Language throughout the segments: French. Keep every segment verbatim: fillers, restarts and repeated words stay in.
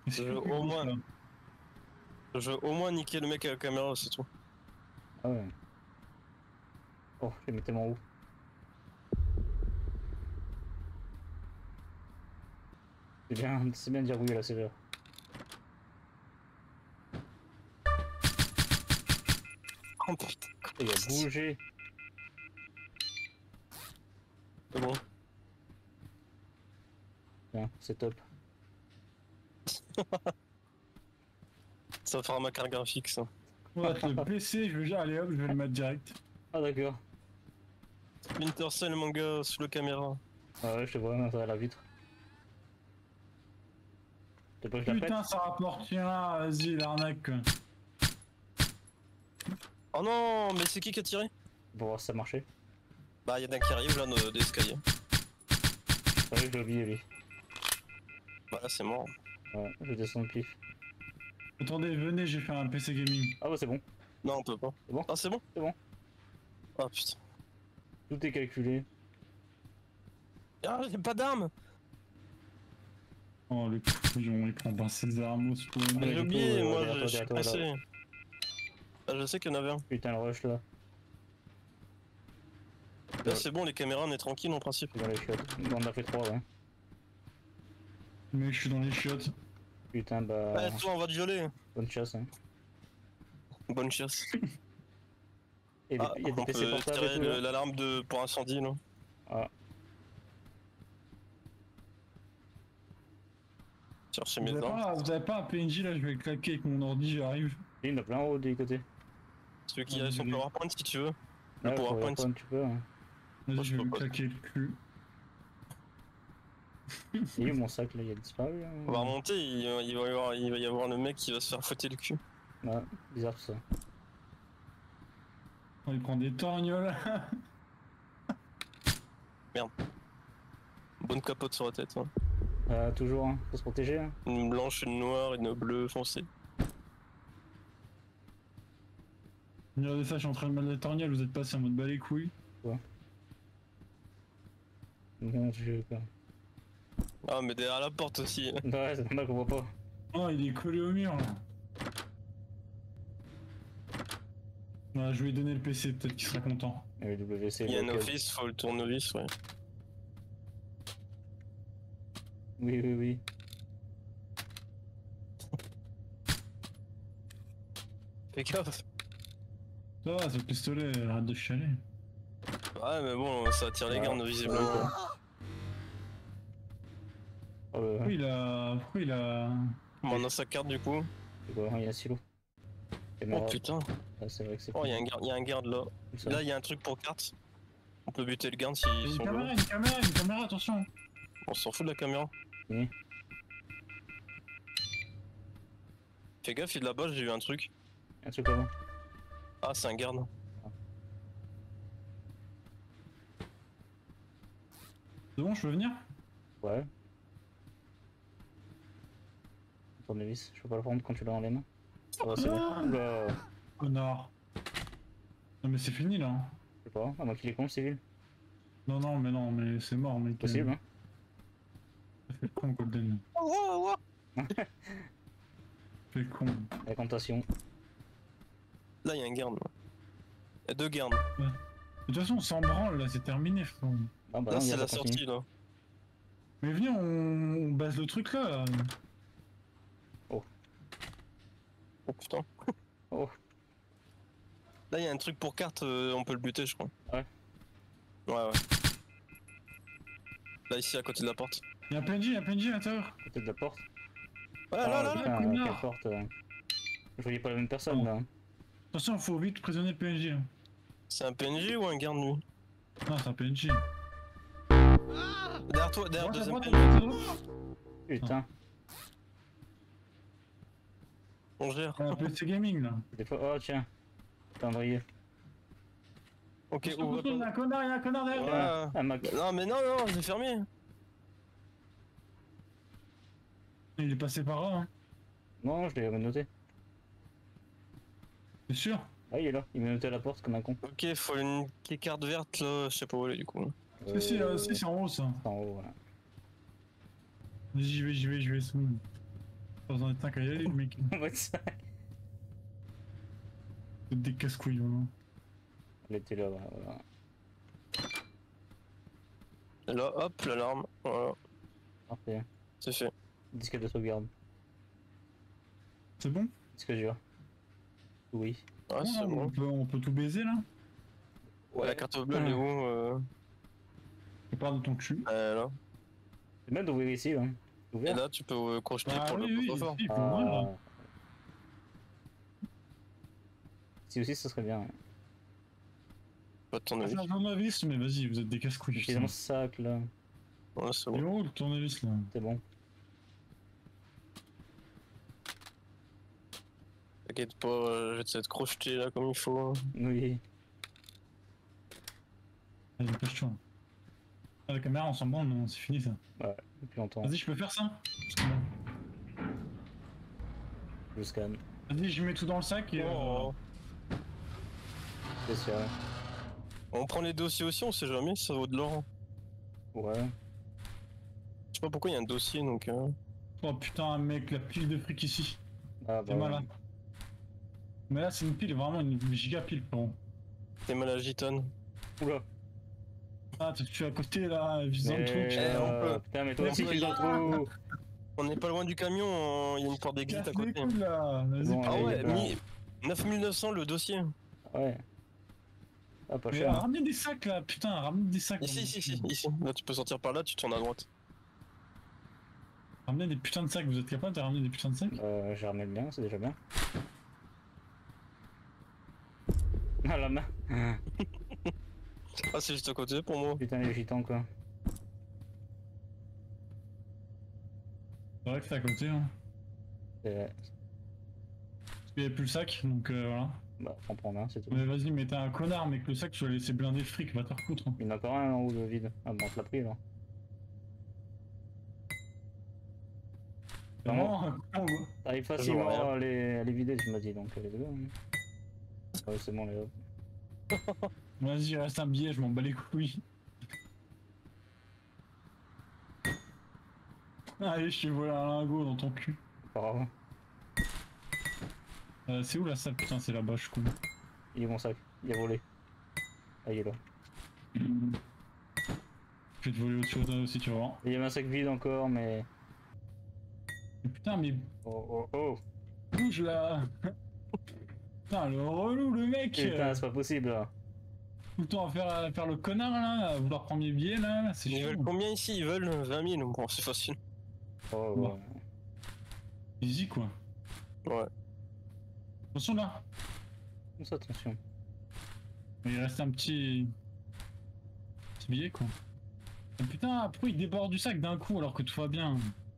Je veux au moins... Je veux au moins niquer le mec à la caméra, c'est tout. Ah ouais. Oh, je les mets tellement haut. C'est bien, c'est bien de dire oui là, c'est là. Oh putain. Il a bougé. C'est bon. Bien, c'est top. Ça fera ma carte graphique, ça. Ouais, le P C, je vais dire, allez hop, je vais le mettre direct. Ah d'accord. Splinter Cell, mon gars, sous la caméra. Ah ouais, je te vois même à travers la vitre. T'as pas que je la pète? Putain, ça rapporte rien, vas-y, l'arnaque. Oh non, mais c'est qui qui a tiré? Pour voir si ça marchait. Bah, y'en a qui arrive là, de l'escalier. Ah oui, je l'ai oublié lui. Bah là, c'est mort. Ouais, je descends le pif. Attendez, venez, j'ai fait un P C gaming. Ah bah c'est bon. Non, on peut pas. C'est bon? Ah, c'est bon? C'est bon. Ah putain. Tout est calculé. Ah, j'ai pas d'armes! Oh, le couillon, il prend pas ses armes au secours. Mais du j'ai coup, oublié, euh, moi, derrière je toi, suis derrière toi, là. pressé. Ah, je sais qu'il y en avait un. Putain, le rush là. Là, c'est bon, les caméras, on est tranquille en principe. Je suis dans les chiottes. On en a fait trois, ouais. Mais je suis dans les chiottes. Putain, bah. Ouais, toi, on va te violer. Bonne chasse, hein. Bonne chasse. Et Ah, il y a des on P C peut portables et tirer tout le- là. l'alarme de... pour incendie, là. Ah, Chercher Vous mes avez, armes. pas, vous avez pas un P N J là, je vais claquer avec mon ordi, j'arrive. il y en a plein en haut des côtés. Celui qui Ah, a son désolé. PowerPoint, si tu veux. Le Ouais, PowerPoint. PowerPoint, tu peux. Hein. Vas-y, Moi, je je vais peux lui pas. claquer le cul. Il est où mon sac là? Il a disparu. Hein. On va remonter, il, il va y avoir, il va y avoir le mec qui va se faire fouetter le cul. Ouais, bizarre tout ça. Oh, il prend des torgnoles. Bonne capote sur la tête. Hein. Euh, toujours, hein. Faut se protéger. Hein. Une blanche, une noire, une bleue foncée. Regardez ça, je suis en train de mettre les torgnoles, vous êtes passé en mode bas les couilles. Mon dieu, quoi. Ah, mais derrière la porte aussi. Ouais, c'est normal qu'on voit pas. Oh, il est collé au mur là. Ouais, je vais lui donner le P C, peut-être qu'il sera content. Et le W C. Il y a un local. office, faut le tournevis, ouais. Oui, oui, oui. Fais gaffe. Ça va, ce pistolet, arrête de chialer. Ouais, mais bon, ça attire les Ah, gardes visiblement. ouais. Oh, le... Pourquoi il a. Pourquoi il a. Bon, on a sa carte du coup. C'est quoi? Il y a un silo. Oh Caméra. putain. Ah, c'est vrai que c'est Oh, il y a un garde, il y a un garde là. plus ça. Là, il y a un truc pour carte. On peut buter le garde Il y a s'ils une sont caméra, lourds. une caméra, une caméra, attention. On s'en fout de la caméra. Fini. Fais gaffe, il est là-bas, j'ai vu un truc. Un truc là-bas. Ah, c'est un garde. C'est bon, je peux venir? Ouais. Tournevis, je peux pas le prendre quand tu l'as dans les mains. Ça va, c'est bon. Oula, Connard. Non, mais c'est fini là. hein. je sais pas, à moins qu'il est con le civil. Non, non, mais non, mais c'est mort, mec. Possible, hein. Ça fait le con, Golden. Oh, Ça fait le con. La tentation. là, il y a un garde. là. Il y a deux gardes. De toute façon, on s'en branle là, c'est terminé, frérot. Ah bah Là, non, c'est regarde, la ça continue. sortie là. Mais viens, on, on base le truc là. là. Oh putain. Oh, Là, il y a un truc pour carte, euh, on peut le buter, je crois. Ouais. Ouais, ouais. Là, ici, à côté de la porte. Y'a un P N J, y'a un P N J à l'intérieur. peut-être la porte. Ouais, Ah, là, là, là. putain, connard. quelle porte euh... Je voyais pas la même personne Non. là. Attention, faut vite prisonnier le P N J. là. C'est un P N J ou un garde nuit? Non, c'est un P N J. Derrière toi, derrière Droite, à deuxième droite, P N J. à droite, à droite. Putain, On gère. Ah, P C gaming là. des fois. Oh tiens, calendrier. Ok, Attention, ouvre attention, pas. y'a un connard, y'a un connard derrière. Ouais. Ah, un Mac. Non, mais non, non, j'ai fermé. Il est passé par là, hein. Non, je l'ai noté. C'est sûr. Ah, il est là, il m'a noté à la porte comme un con. Ok, faut une carte verte là, je sais pas où elle est du coup. Si, si, là, si, c'est en haut ça. C'est en haut, voilà. Vas-y, j'y vais, j'y vais, j'y vais, c'est bon. Pas besoin d'être un qu'à y aller, le mec. Ouais, ça. C'est des casse-couilles, vraiment. Elle était là, voilà. Et là, hop, l'alarme. Voilà, Parfait. c'est fait. Disque de sauvegarde. C'est bon? Disque dur. Oui. Ouais, Ouais, c'est on, bon. peut, on peut tout baiser là? La carte bleue, elle est où euh... Je parle de ton cul. euh, là. C'est bien d'ouvrir ici, là. C'est Et ouvert. là, tu peux euh, crocheter Ah pour oui, le oui, coffre-fort. si, pour moi là. Ah. Si aussi, ce serait bien. Pas de Ah, tournevis. c'est un tournevis, mais vas-y, vous êtes des casse-couilles. J'ai dans ce sac, là. Ouais, c'est Il est bon. où le tournevis là? C'est bon. T'inquiète pas, euh, je vais te crocheter là comme il faut. Oui. Allez, dépêche-toi. Ah, la caméra, on s'en branle, non, c'est fini ça. Ouais, depuis longtemps. Vas-y, je peux faire ça? Je scanne. Vas-y, je mets tout dans le sac et. Oh. Spécial. On prend les dossiers aussi, on sait jamais, ça vaut de l'or. Ouais. Je sais pas pourquoi il y a un dossier donc. Euh... Oh putain, mec, la pile de fric ici. Ah, T'es bah. malade. Mais là, c'est une pile, vraiment une giga pile, frérot. T'es mal à gitane. Oula. Ah, tu tu es à côté là, visant le Mais, truc. Eh, euh, on peut- Putain, mais toi Mais aussi, c'est tu es dans le trou. On n'est pas loin du camion, on- il y a une porte d'exit à Casse les côté. couilles là, vas-y. Bon, Ah allez, ouais, bah. mi- neuf mille neuf cents le dossier. Ouais. Ah, pas Mais cher. ramenez des sacs là, putain, ramenez des sacs. Ici, ici, ici, ici. Là tu peux sortir par là, tu tournes à droite. Ramenez des putains de sacs, vous êtes capable de ramener des putains de sacs? Euh, j'ai remis bien, c'est déjà bien. Ah, la main. Ah, c'est juste à côté pour moi. Putain, les gitans, quoi. C'est vrai que c'est à côté, hein. C'est vrai. Parce qu'il y avait plus le sac, donc euh, voilà. Bah, faut en prendre un, c'est tout. Mais vas-y, mais t'es un connard, mec, le sac, tu vas laisser blinder le fric, va te refoutre. Hein. Il y en a encore un en haut de vide. Ah, bon, on te l'a pris, alors. Vraiment, un con, quoi. T'arrives vois facilement rien. à les, à les vider, tu m'as dit, donc les deux. Hein. Ouais, c'est bon, les deux. Vas-y, reste un billet, je m'en bats les couilles. Allez, je t'ai volé un lingot dans ton cul. Pas grave. Euh, c'est où la salle? Putain, c'est là-bas, je suis con. Il est mon sac, il a volé. Ah, il est là. Je vais te voler autre chose aussi, tu vas voir. Il y avait un sac vide encore, mais. Mais putain, mais Oh oh oh! bouge là. Putain, le relou, le mec. Putain, euh, c'est pas possible là. Tout le temps à faire, à faire le connard là, à vouloir prendre mes billets là, là, c'est Ils veulent chiant. combien ici? Ils veulent vingt mille. Bon, c'est facile. Oh, Bon. ouais. Easy quoi. Ouais. Attention là. Fais attention. Il reste un petit. petit billet quoi. Et putain, pourquoi il déborde du sac d'un coup alors que tout va bien?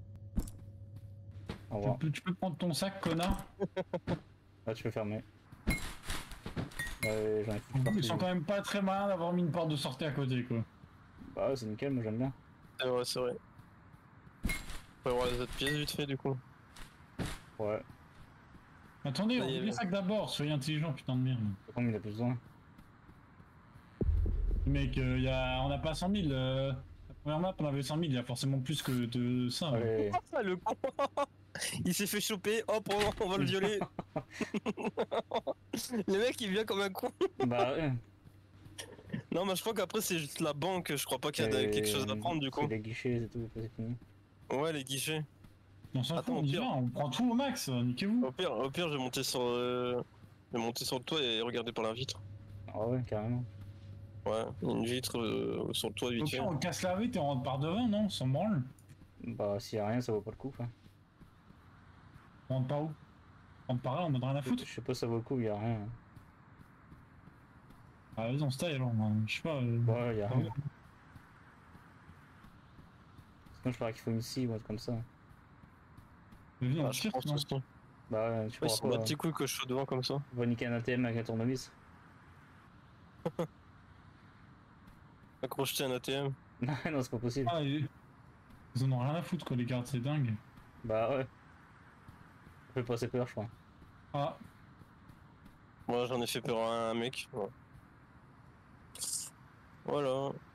Au Tu revoir. peux, tu peux prendre ton sac, connard. Là, tu peux fermer. Ouais, j'en ai foutu Ils partout. sont quand même pas très malins d'avoir mis une porte de sortie à côté quoi. Bah, ouais, c'est nickel, moi j'aime bien. C'est vrai, c'est vrai. On peut voir les autres pièces vite fait du coup. Ouais. Attendez, Ça on y est, oublie les bon. sacs d'abord, soyez intelligent, putain de merde. Par contre, il a plus besoin. Mec, euh, y a... on n'a pas cent mille. Euh... La première map, on avait cent mille, il y a forcément plus que de ça. hein. Allez. Ah, le con. Il s'est fait choper, hop, on, on va le violer. Le mec il vient comme un con. Bah, ouais. Non, mais je crois qu'après c'est juste la banque, je crois pas qu'il y a Et- quelque chose à prendre du coup. C'est les guichets, c'est tout, c'est fini. Ouais, les guichets. On s'en fout, Attends, on au y pire. va, on prend tout au max, euh, niquez-vous. Au pire, au pire, je vais monter sur, euh... je vais monter sur le toit et regarder par la vitre. Ah ouais, carrément. Ouais, une vitre euh, sur le toit Au vite fait. pire, on casse la vitre et on rentre par devant, non? On s'en branle. Bah, s'il y a rien, ça vaut pas le coup, quoi. On rentre par où? On rentre par là, on a rien à foutre. Je sais pas si ça vaut le coup, il y a rien. Ah, vas-y, on se taille alors, hein. Je sais pas. Euh... Ouais, il y a ah rien. ouais. Sinon, je parie qu'il faut une scie ou un truc comme ça. Mais viens, Ah, on je tire, pense non? aussi. Ouais, Bah, ouais, tu ils vois sont quoi. battent les couilles que je suis devant comme ça. On va niquer un A T M avec un tournevis. Accrocher un A T M. Non, non, c'est pas possible. Ah, ils... ils en ont rien à foutre, quoi, les gardes, c'est dingue. Bah, ouais. Ça fait pas assez peur, je crois. Ah, Moi j'en ai fait peur à un mec. Ouais. Voilà.